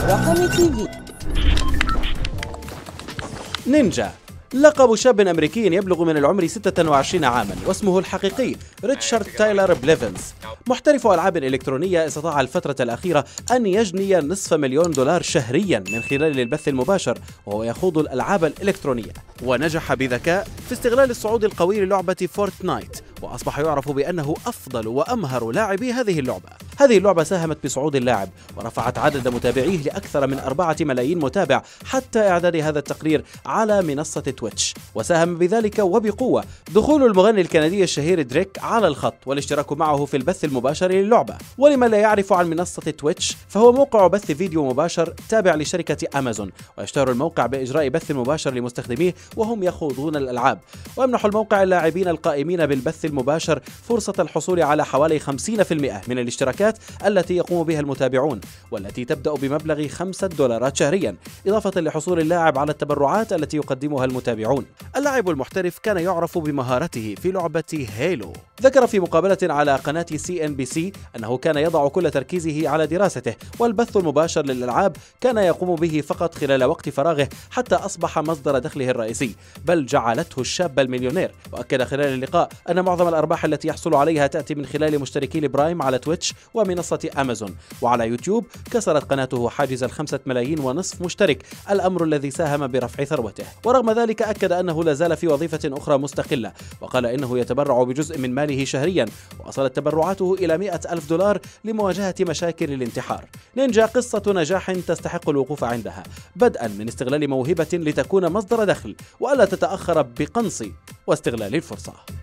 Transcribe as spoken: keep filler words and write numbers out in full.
رقم تي في. نينجا لقب شاب أمريكي يبلغ من العمر ستة وعشرين عاما، واسمه الحقيقي ريتشارد تايلر بليفنز. محترف ألعاب إلكترونية استطاع الفترة الأخيرة أن يجني نصف مليون دولار شهريا من خلال البث المباشر وهو يخوض الألعاب الإلكترونية، ونجح بذكاء في استغلال الصعود القوي للعبة فورتنايت، وأصبح يعرف بأنه أفضل وأمهر لاعبي هذه اللعبة. هذه اللعبة ساهمت بصعود اللاعب ورفعت عدد متابعيه لأكثر من أربعة ملايين متابع حتى إعداد هذا التقرير على منصة تويتش، وساهم بذلك وبقوة دخول المغني الكندي الشهير دريك على الخط والاشتراك معه في البث المباشر للعبة. ولمن لا يعرف عن منصة تويتش، فهو موقع بث فيديو مباشر تابع لشركة أمازون، ويشتهر الموقع بإجراء بث مباشر لمستخدميه وهم يخوضون الألعاب، ويمنح الموقع اللاعبين القائمين بالبث المباشر فرصة الحصول على حوالي خمسين بالمئة من الاشتراكات التي يقوم بها المتابعون، والتي تبدأ بمبلغ خمسة دولارات شهريا، إضافة لحصول اللاعب على التبرعات التي يقدمها المتابعون. اللاعب المحترف كان يعرف بمهارته في لعبة هيلو. ذكر في مقابلة على قناة سي إن بي سي أنه كان يضع كل تركيزه على دراسته، والبث المباشر للألعاب كان يقوم به فقط خلال وقت فراغه حتى أصبح مصدر دخله الرئيسي، بل جعلته الشاب المليونير. وأكد خلال اللقاء أن معظم الأرباح التي يحصل عليها تأتي من خلال مشتركي البرايم على تويتش ومنصة أمازون، وعلى يوتيوب كسرت قناته حاجز الخمسة ملايين ونصف مشترك، الأمر الذي ساهم برفع ثروته. ورغم ذلك أكد أنه لا زال في وظيفة أخرى مستقلة، وقال إنه يتبرع بجزء من ماله شهريا، وصلت تبرعاته إلى مئة ألف دولار لمواجهة مشاكل الانتحار. نينجا قصة نجاح تستحق الوقوف عندها، بدءا من استغلال موهبة لتكون مصدر دخل، وألا تتأخر بقنص واستغلال الفرصة.